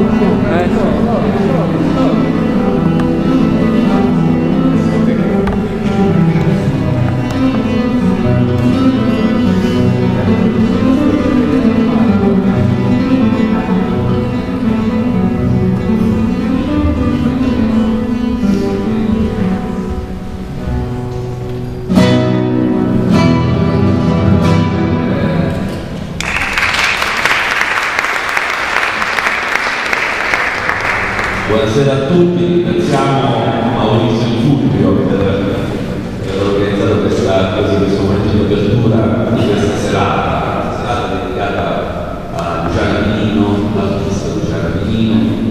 Buonasera a tutti, ringraziamo Maurizio Di Fulvio per aver organizzato questo momento di apertura di questa serata dedicata a Luciana Minino, all'artista Luciana Minino.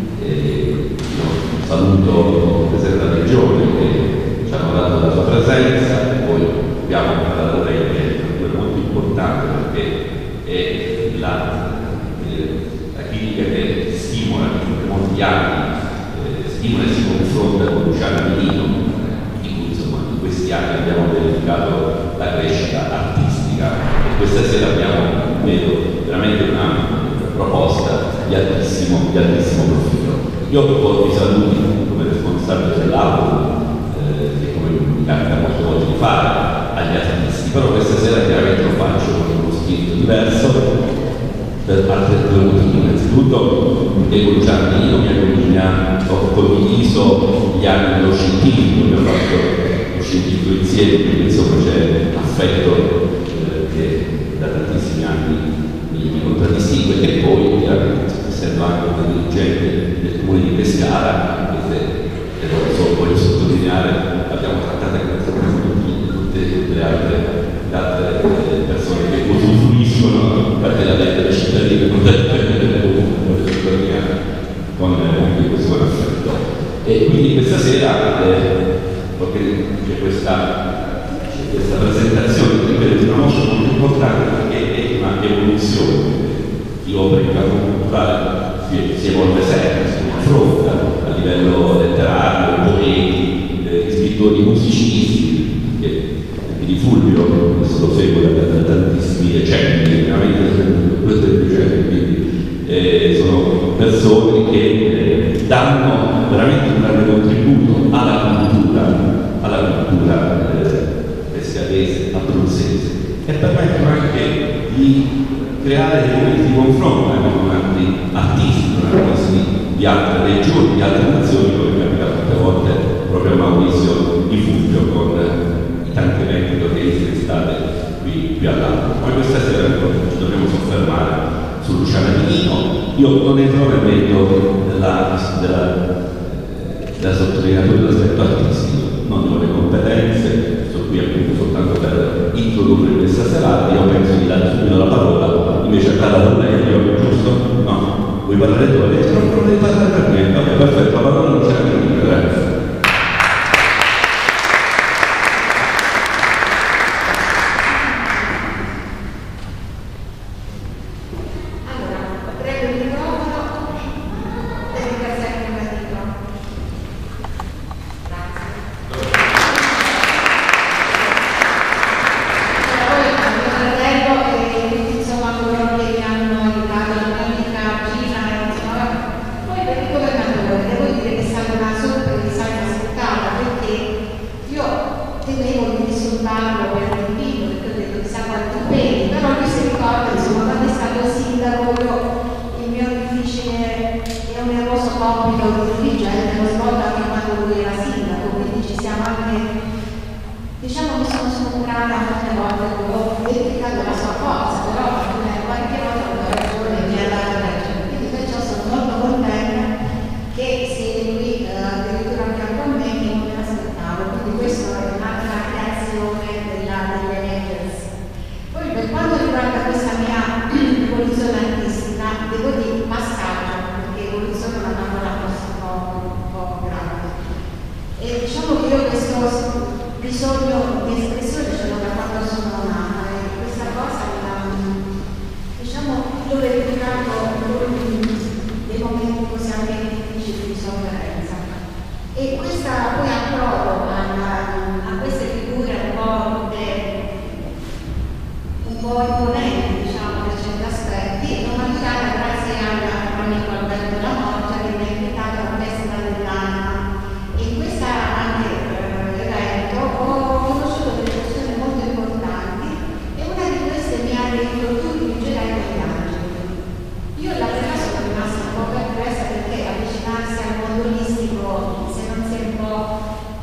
Io saluto il Presidente della Regione che ci ha dato la sua presenza, poi abbiamo parlato lei che è molto importante perché è la clinica che stimola molti anni, stimola e si confronta con Luciana Minino, di cui insomma in questi anni abbiamo verificato la crescita artistica e questa sera abbiamo, vedo, veramente una proposta di altissimo profilo. Io vi saluto come responsabile dell'aula, che come mi capita molte volte di fare agli artisti, però questa sera chiaramente lo faccio con uno spirito diverso per altri due motivi. Innanzitutto che con Luciana Minino, mia compagna, ho condiviso gli anni dello scientifico, abbiamo fatto lo scientifico insieme, quindi insomma c'è affetto che da tantissimi anni mi contraddistingue, e poi chiaramente essendo anche una dirigente del comune di Pescara, e non so, voglio sottolineare, abbiamo trattato tutte le altre persone che usufruiscono delle cittadine con anche questo affetto. E quindi questa sera c'è questa presentazione di una mostra molto importante perché è una evoluzione. Chi opera in campo culturale si evolve sempre, si confronta a livello letterario, poeti, scrittori, musicisti, che di Fulvio, questo lo seguo da tantissimi decenni, veramente questo è il decenni, quindi sono persone che danno veramente un grande contributo alla cultura pescarese, abruzzese, e permettono anche di creare dei momenti di confronto con altri artisti, di altre regioni, di altre nazioni, come mi è capitato tante volte proprio a Maurizio Di Fulvio con tanti eventi che state qui all'altro. Poi questa sera ci dobbiamo soffermare su Luciana Minino. Io non entro nel merito della sottolineatura dell'aspetto artistico, non ho le competenze, sto qui appunto soltanto per introdurre questa serata. Io penso di dare subito la parola invece a Carla D'Aurelio, giusto? No? Vuoi parlare tu? Non devi parlare per me? Vabbè, perfetto, la parola non c'è Minino, grazie. L'ho verificato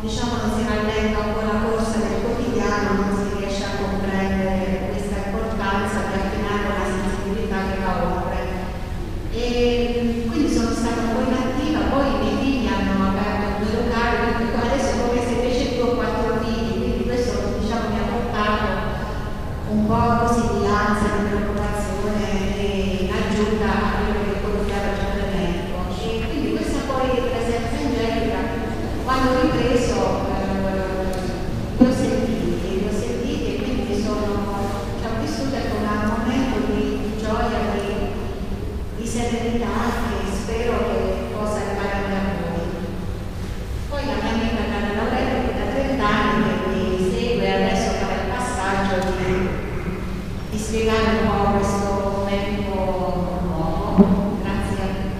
diciamo, non si rallenta un po' la corsa del quotidiano, non si riesce a comprendere questa importanza di affinare una sensibilità che la oltre. E quindi sono stata un po' inattiva, poi i miei figli hanno aperto 2 locali, quindi adesso è come se invece 2 o 4 figli, quindi questo, diciamo, mi ha portato un po' così di ansia, di preoccupazione e in aggiunta a quello che conosciamo già dall'elenco. E quindi questa poi presenza angelica, quando ho ripreso, li ho sentiti e quindi mi sono, diciamo, vissuta come un momento di gioia, di serenità che spero che possa arrivare anche a voi. Poi la mia amica Carla Lauretta, che da 30 anni che mi segue, adesso farà il passaggio di spiegare un po' questo momento nuovo. Grazie a tutti.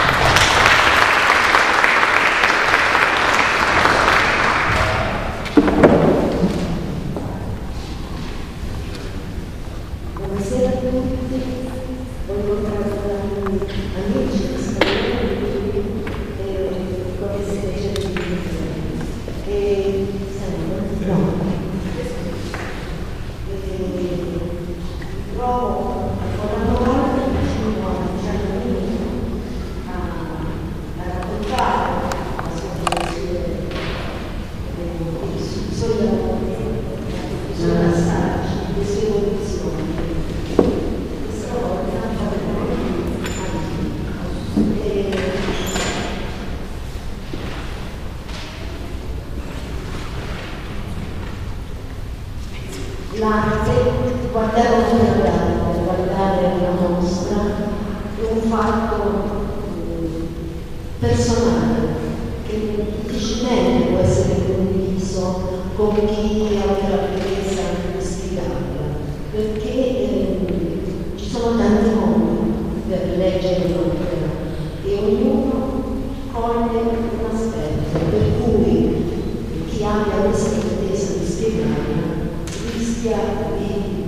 Buonasera a tutti, ho incontrato amici, spagnoli e come si dice e trovo ancora una volta vicino a raccontare la sua passaggi, le sue evoluzioni. Questa volta l'arte, guardare l'arte, guardare la mostra è un fatto personale che difficilmente può essere condiviso con chi ha una bellezza di spiegarla, perché ci sono tanti modi per leggere l'opera e ognuno coglie un aspetto, per cui chi abbia questa pretesa di spiegarla rischia di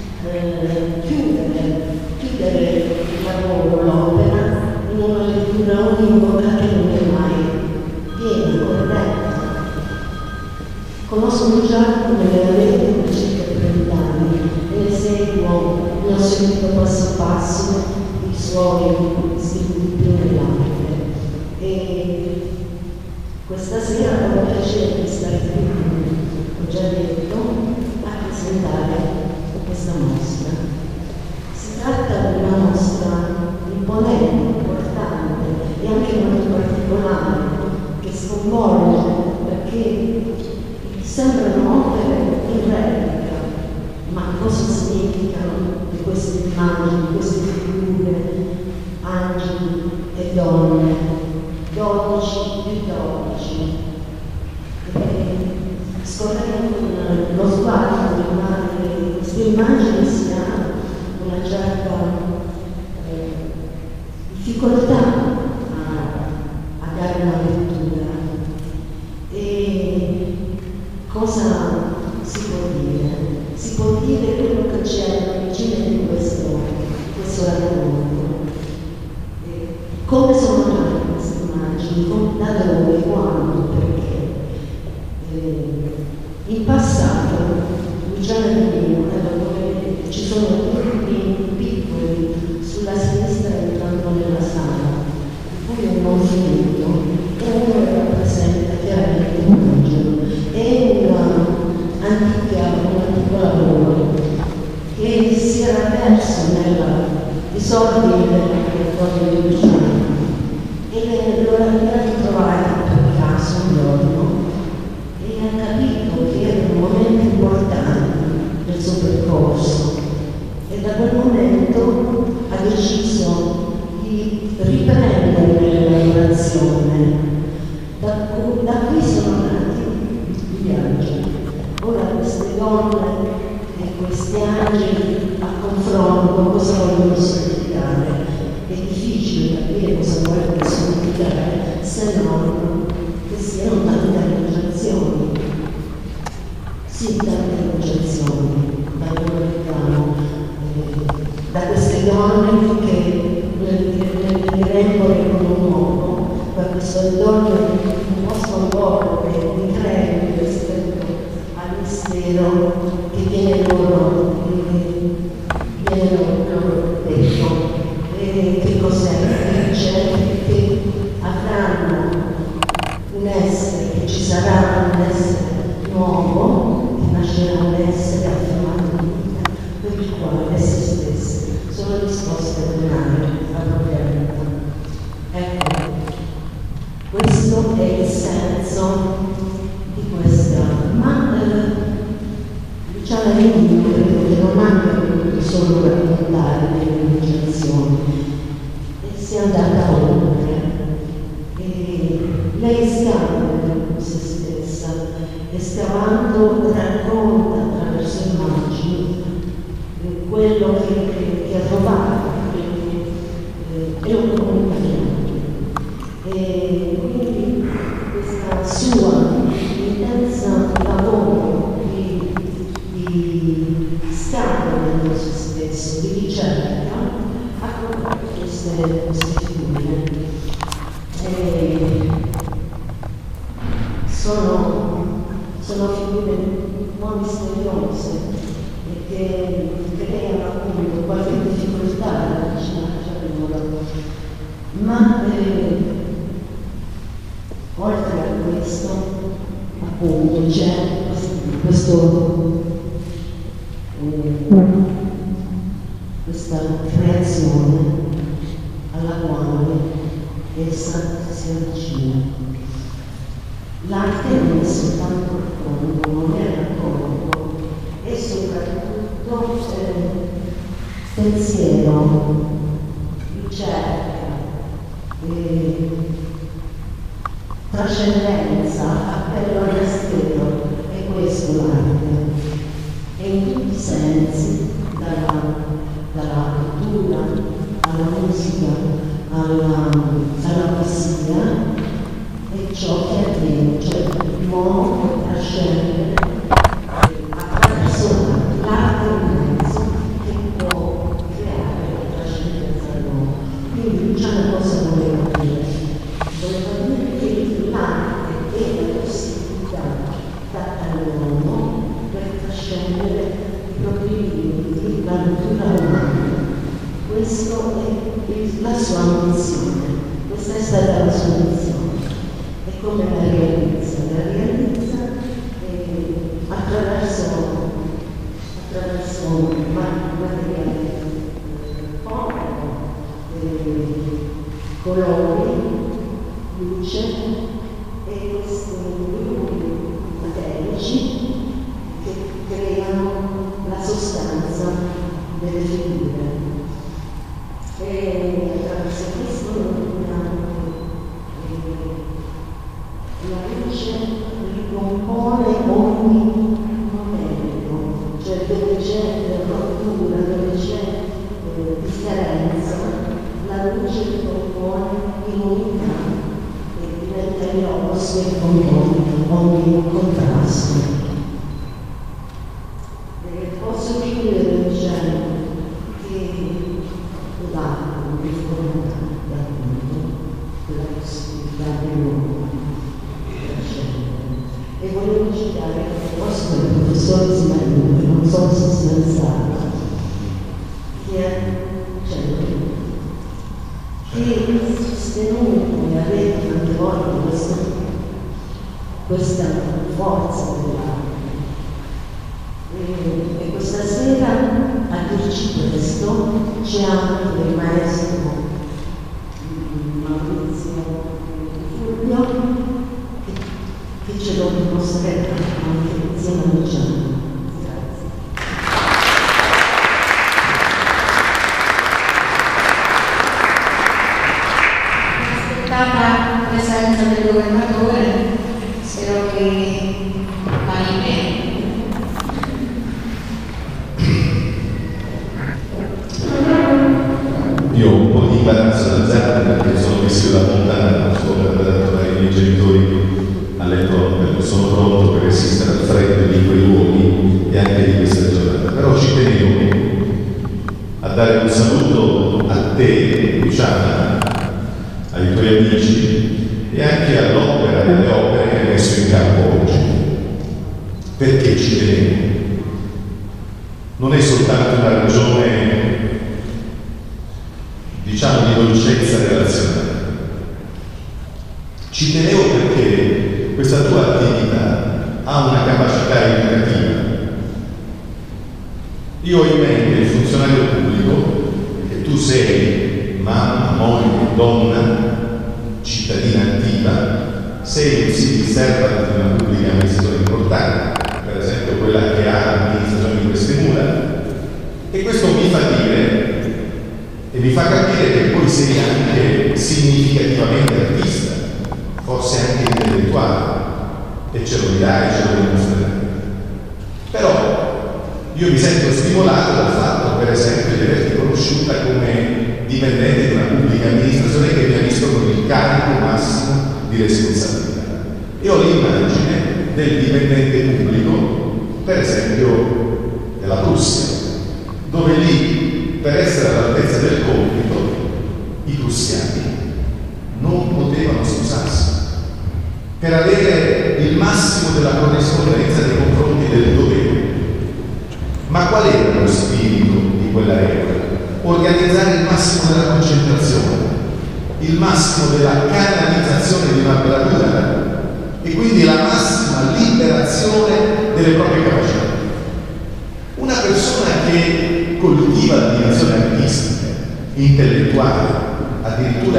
chiudere il lavoro, l'opera, in una lettura univoca che non è mai piena, corretta. Conosco già come veramente da circa 30 anni e ne seguo, ne ho seguito passo passo i suoi istituti nell'arte. E questa sera ho il piacere di stare qui, ho già detto, a presentare questa mostra. Si tratta di una mostra imponente, importante e anche molto particolare, che sconvolge perché sembrano opere in replica, ma cosa significano di queste immagini, di queste figure, angeli e donne, 12 più 12. Scorrendo con lo sguardo di queste immagini si ha una certa difficoltà a dare una lettura. E cosa si può dire? Si può dire quello che c'è all'origine di questo racconto. Come sono nate queste immagini? Da dove? Quando? Perché? In passato, Luciana Pino, come vedete, ci sono gruppi piccoli sulla sinistra entrando nella sala, poi un non finito, uno rappresenta chiaramente un angelo e un antico lavoro che si era perso nel disordine del territorio di Luciana e lo ha ritrovato per caso un giorno e ha capito che era un momento importante del suo percorso e da quel momento ha deciso di riprendere l'elaborazione. Da qui sono nati i viaggi. Ora queste donne e questi angeli a confronto cosa vogliono significare? È difficile capire cosa vogliono significare se non che siano tante associazioni. Sì, tante associazioni, da dove vediamo, da queste donne che nell'elenco con un uomo, da queste donne un po' sconvolto che mi credo pensiero che viene loro detto. Che cos'è? Che avranno un essere, che ci sarà un essere nuovo, che nascerà un essere affermato di vita, per il quale esse stesse sono disposte a donare la propria vita. Ecco, questo è il senso di questa, ma Luciana Rimini credo che non abbia voluto solo raccontare le illustrazioni, e si è andata oltre. E lei scava se stessa, e scavando racconta attraverso immagini quello che ha trovato, e lo comunica. E quindi questa sua intensa lavoro di scambio dentro se stesso, di ricerca, ha prodotto queste figure. Sono figure un po' misteriose e che creano appunto qualche difficoltà ad avvicinarci a loro. Ma oltre a questo, appunto, c'è questa creazione alla quale essa si avvicina. L'arte non è soltanto racconto, non è racconto, è soprattutto pensiero, ricerca, trascendenza, appello al mistero. È questo l'arte, e in tutti i sensi, dalla pittura alla musica, alla poesia, è ciò che avviene, cioè l'uomo può trascendere attraverso l'arte immenso che può creare la trascendenza dell'uomo. Quindi Luciana cosa voleva dire? Voleva dire che l'arte è la possibilità data all'uomo per trascendere i propri limiti, la natura umana. Questa è la sua missione, questa è stata la sua missione. E come la realizza? La realizza attraverso materiali poveri, colori, luce e questi gruppi materici che creano la sostanza delle figure. E attraverso questo la luce ricompone ogni momento, cioè dove c'è rottura, dove c'è differenza, la luce ricompone in unità e diventa l'opposto e compone ogni contrasto. Posso chiudere dicendo che l'arte è fondamentale della possibilità dell'uomo. E volevo citare il vostro professore Smaino, che non so se sia stato, che ha sostenuto e ha detto tante volte questa forza dell'arte. E questa sera a dirci questo c'è anche il maestro Maurizio Fulvio, che ce lo dimostrerà anche insieme a Luciano. Grazie. L'aspettata presenza del governatore, spero che ahimè. Io ho un po' di imbarazzo da zero perché sono messo da lontano, non so per dare ai miei genitori a letto, sono pronto per resistere al freddo di quei luoghi e anche di questa giornata. Però ci tenevo a dare un saluto a te, Luciana, ai tuoi amici e anche all'opera delle opere che hai messo in campo oggi. Perché ci tenevo? Non è soltanto una ragione, diciamo, di dolcezza relazionale. Ci tenevo perché questa tua attività ha una capacità educativa. Io ho in mente il funzionario pubblico, che tu sei mamma, moglie, donna, cittadina attiva, sei un civil servant di una pubblica amministrazione importante, per esempio quella che ha l'amministrazione di queste mura, e questo mi fa dire e mi fa capire che poi sei anche significativamente artista, forse anche intellettuale, e ce lo dirai, ce lo dimostrerai. Però io mi sento stimolato dal fatto, per esempio, di averti conosciuta come dipendente di una pubblica amministrazione che mi ha visto con il carico massimo di responsabilità. E ho l'immagine del dipendente pubblico, per esempio, della Prussia, dove lì, per essere all'altezza del compito, i prussiani non potevano scusarsi per avere il massimo della corrispondenza nei confronti del dovere. Ma qual era lo spirito di quella regola? Organizzare il massimo della concentrazione, il massimo della canalizzazione di una bravura e quindi la massima liberazione delle proprie capacità. Una persona che coltiva la dimensione artistica, intellettuale, addirittura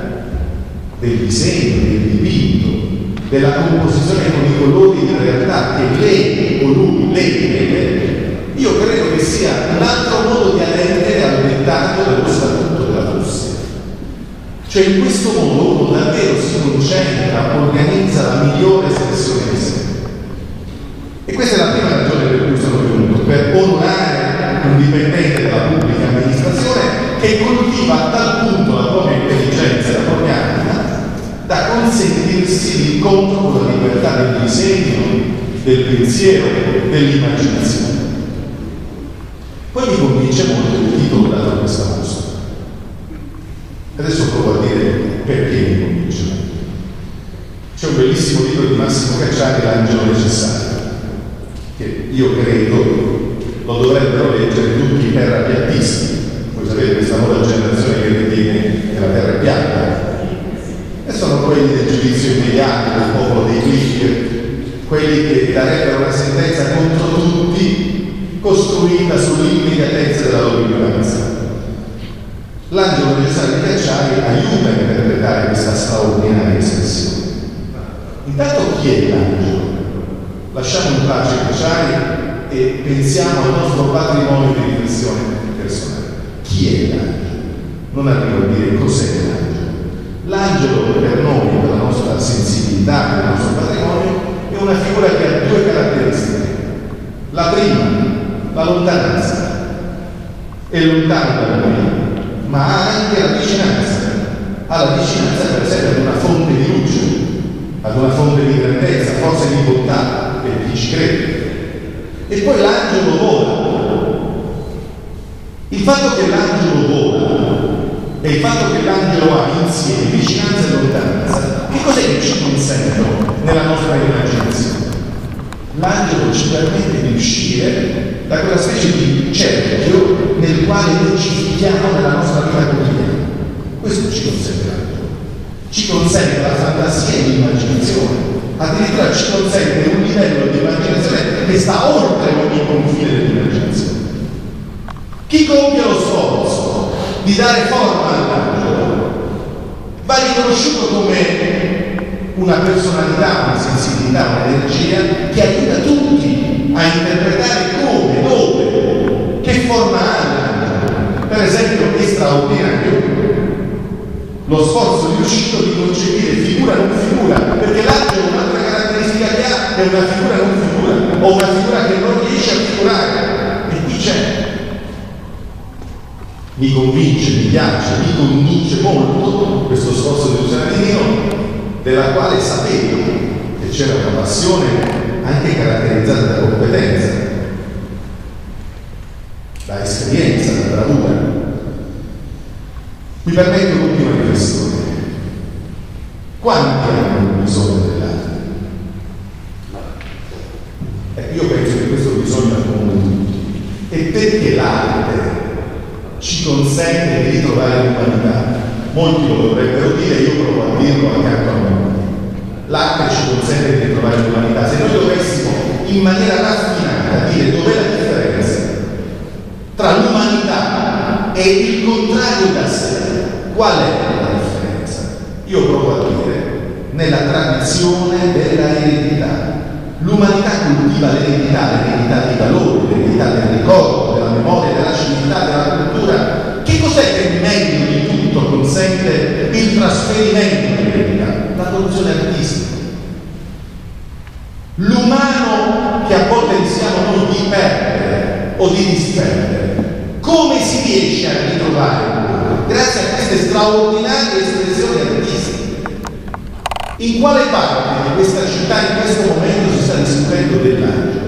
del disegno, del dipinto, della composizione con i colori di realtà che lei o lui, lei, io credo che sia un altro modo di adempiere al dettato dello statuto della Russia. Cioè in questo modo uno davvero si concentra, organizza la migliore espressione di sé. E questa è la prima ragione per cui sono venuto, per onorare un dipendente della pubblica amministrazione che coltiva a tal punto la propria intelligenza e la propria anima da consentirsi l'incontro con la libertà del disegno, del pensiero, dell'immaginazione. Poi mi convince molto il titolo dato a questa mostra. Adesso provo a dire perché mi convince molto. C'è un bellissimo libro di Massimo Cacciari, L'angelo necessario, che io credo lo dovrebbero leggere tutti i terrapiattisti. Voi sapete questa nuova generazione che ritiene che la terra è piatta. E sono quelli del giudizio immediato, del popolo dei click, quelli che darebbero una sentenza contro tutti costruita sull'immediatezza della loro ignoranza. L'angelo necessario di Cacciari aiuta a interpretare questa straordinaria espressione. Intanto chi è l'angelo? Lasciamo in pace Cacciari e pensiamo al nostro patrimonio di riflessione personale. Chi è l'angelo? Non arrivo a dire cos'è l'angelo. L'angelo per noi, per la nostra sensibilità, per il nostro patrimonio, è una figura che ha due caratteristiche. La prima, la lontananza, è lontano da noi, ma ha anche la vicinanza. Ha la vicinanza, per esempio, ad una fonte di luce, ad una fonte di grandezza, forse di bontà, per chi ci crede. E poi l'angelo vola. Il fatto che l'angelo vola e il fatto che l'angelo ha insieme vicinanza e lontananza, che cos'è che ci consentono nella nostra immaginazione? L'angelo ci permette di uscire da quella specie di cerchio nel quale noi ci fidiamo nella nostra vita quotidiana. Questo ci consente l'angelo. Ci consente la fantasia e l'immaginazione. Addirittura ci consente un livello di immaginazione che sta oltre ogni confine dell'immaginazione. Chi compie lo sforzo di dare forma all'angelo va riconosciuto come una personalità, una sensibilità, un'energia che aiuta tutti a interpretare come, dove, che forma ha l'angelo. Per esempio è straordinario lo sforzo riuscito di concepire figura non figura, perché l'angelo un'altra caratteristica che ha è una figura non figura, o una figura che non riesce a figurare. E qui c'è. Mi convince, mi piace, mi convince molto questo sforzo di Luciano Divino, della quale sapevo che c'era una passione anche caratterizzata da competenza, da esperienza, da bravura. Mi permetto l'ultima riflessione. Quanti hanno bisogno dell'arte? questo bisogna accomuna tutti, e perché l'arte ci consente di ritrovare l'umanità. Molti lo dovrebbero dire, io provo a dirlo accanto a me. L'arte ci consente di ritrovare l'umanità. Se noi dovessimo in maniera raffinata dire dov'è la differenza tra l'umanità e il contrario da sé, qual è la differenza? Io provo a dire nella tradizione della eredità. L'umanità coltiva l'eredità di valori, l'eredità del ricordo, della memoria, della civiltà, della cultura. Che cos'è che meglio di tutto consente il trasferimento dell'eredità? L'adozione artistica. L'umano che a volte rischiamo noi di perdere o di disperdere, come si riesce a ritrovare? Grazie a queste straordinarie espressioni artistiche. In quale parte di questa città in questo momento si sta discutendo dell'angelo?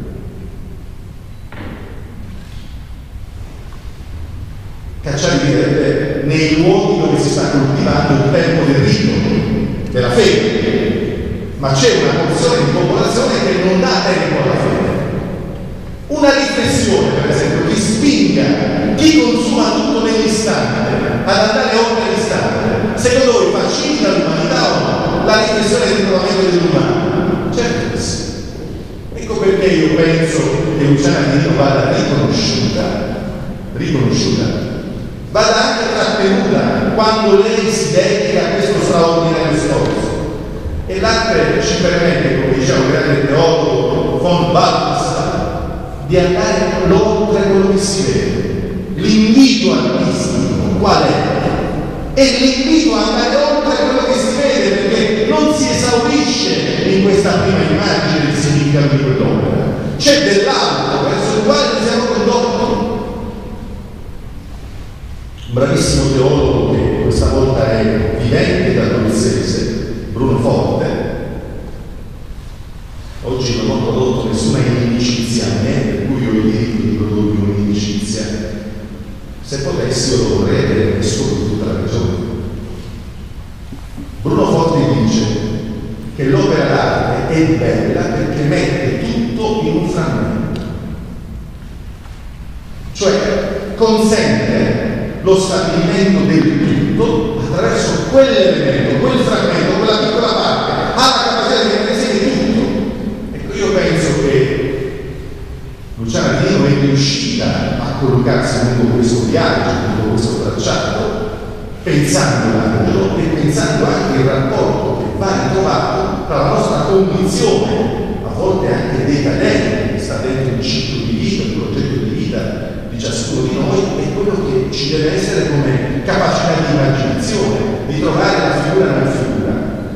Cacciari direbbe nei luoghi dove si sta coltivando il tempo del rito, della fede, ma c'è una porzione di popolazione che non dà tempo alla fede. Una riflessione, per esempio, che spinga chi consuma tutto nell'istante ad andare oltre l'istante, secondo voi facilita l'umanità o no? La riflessione del ritrovamento dell'umano? Certo che sì. Ecco perché io penso che Luciana Dino vada riconosciuta, vada anche trattenuta quando lei si dedica a questo straordinario sforzo. E l'arte ci permette, come diceva un grande teologo von Balthasar, di andare oltre quello che si vede. L'invito artistico qual è? È l'invito ad andare oltre quello che si vede, perché non si esaurisce in questa prima immagine del significato di quell'opera. C'è dell'altro verso il quale siamo condotti. Un bravissimo teologo che questa volta è vivente da Bruzzese, Bruno Forte, oggi non ho prodotto nessuna inimicizia a me, per cui ho il diritto di produrre un'inimicizia. Se potessi io lo vorrei avere messo per tutta la regione. Bruno Forte dice che l'opera d'arte è bella perché mette tutto in un frammento, cioè consente lo stabilimento del tutto attraverso quell'elemento, quel frammento, quella piccola parte, ha la capacità di mettere insieme tutto. Ecco, io penso che Luciana Dino è riuscita a collocarsi lungo questo viaggio, lungo questo tracciato, pensando l'angelo e pensando anche il rapporto che va ritrovato tra la nostra condizione, a volte anche decadente, che sta dentro il ciclo di vita, il progetto di vita di ciascuno di noi, e quello che ci deve essere come capacità di immaginazione, di trovare la figura nella figura.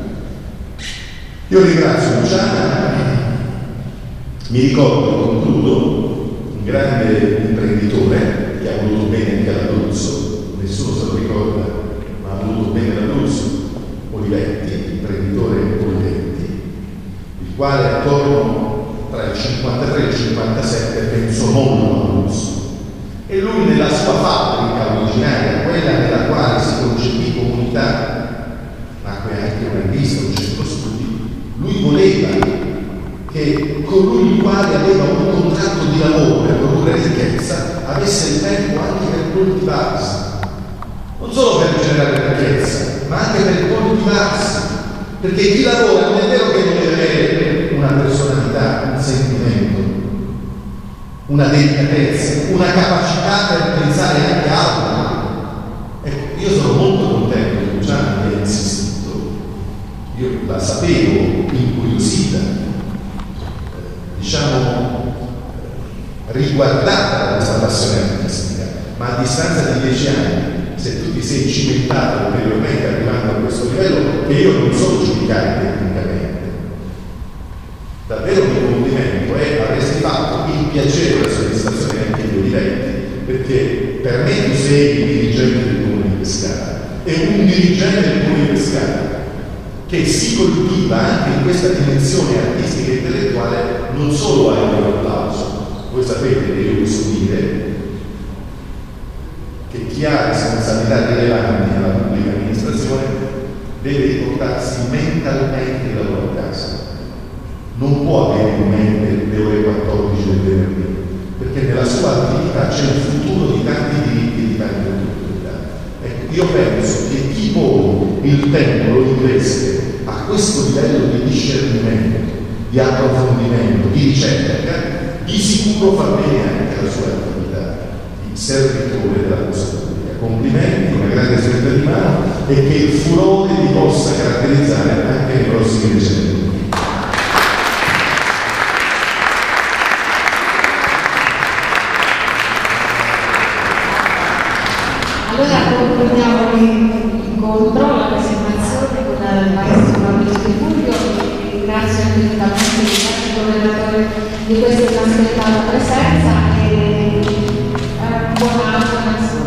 Io ringrazio Luciana, mi ricordo, concludo, un grande imprenditore che ha voluto bene anche all'Abruzzo, nessuno se lo ricorda, ma ha voluto bene l'Abruzzo, Olivetti, imprenditore Olivetti, il quale attorno tra il 53 e il 57 pensò molto all'Abruzzo. E lui nella sua fabbrica originaria, quella nella quale si concepì comunità, nacque anche una rivista, un centro studi, lui voleva che colui il quale aveva un contratto di lavoro per produrre ricchezza avesse il tempo anche per coltivarsi, non solo per generare ricchezza, ma anche per coltivarsi, perché chi lavora non è vero che deve avere una personalità, un sentimento, una delicatezza, una capacità per pensare anche a altro. Ecco, io sono molto contento che Luciana abbia insistito, io la sapevo incuriosita, diciamo riguardata da questa passione artistica, ma a distanza di 10 anni, se tu ti sei cimentato ulteriormente arrivando a questo livello, che io non so giudicare tecnicamente, davvero mi complimento e avresti fatto il piacere e la soddisfazione anche di Olivetti, perché per me tu sei il dirigente del Comune di Pescara, e un dirigente del Comune di Pescara che si coltiva anche in questa dimensione artistica e intellettuale non solo ha il mio applauso. Voi sapete che io posso dire che chi ha responsabilità rilevanti nella pubblica amministrazione deve riportarsi mentalmente il lavoro a casa. non può avere in mente le ore 14 del venerdì, perché nella sua attività c'è il futuro di tanti diritti e di tante opportunità. Ecco, io penso che chi pone il tempo lo investe a questo livello di discernimento, di approfondimento, di ricerca, di sicuro fa bene anche la sua attività di servitore della cosa pubblica. Complimenti, una grande stretta di mano e che il furore vi possa caratterizzare anche nei prossimi decenni. Allora concludiamo l'incontro, la presentazione con il maestro Maurizio Fulvio e ringrazio anche il governatore di questa inaspettata presenza e buona formazione.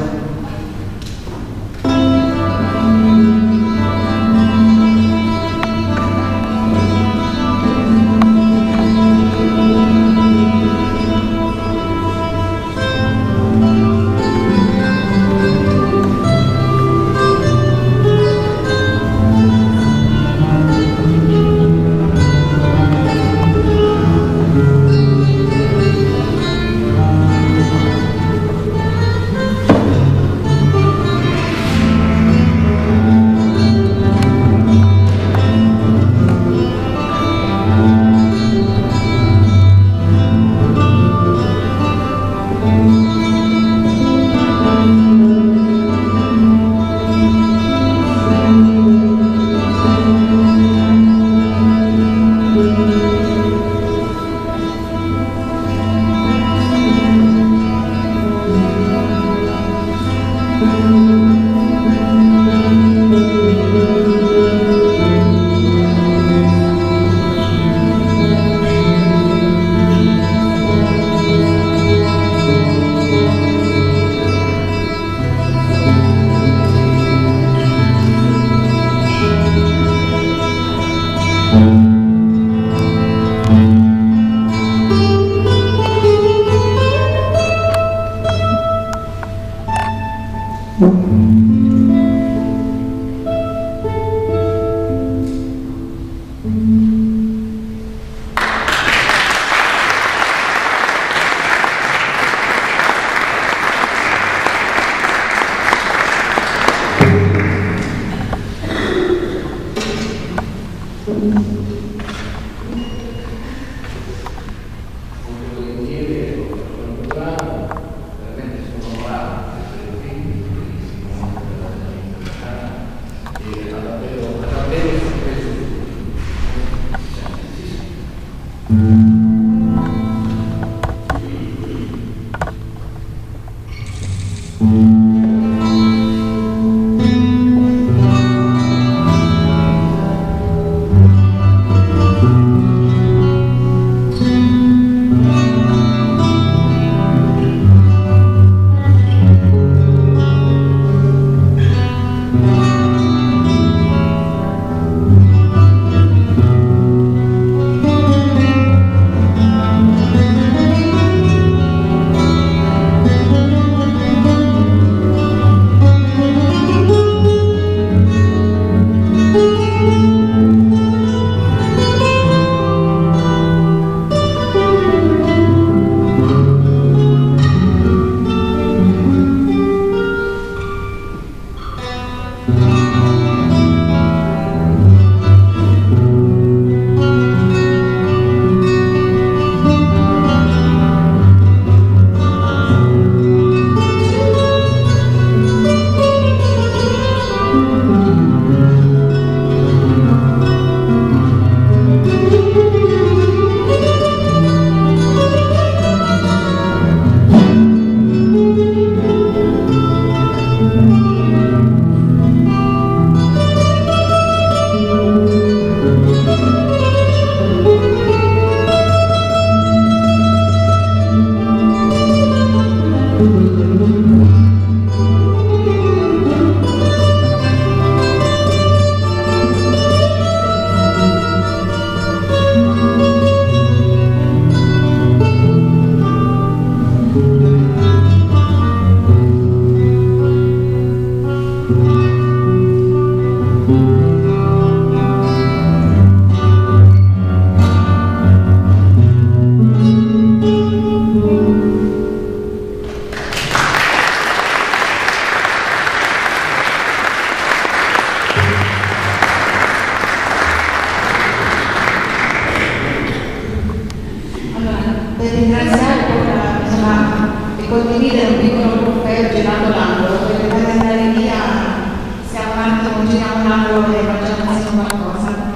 offrire un piccolo caffè girato l'angolo, perché per andare via siamo un attimo, giriamo l'angolo e facciamo qualcosa.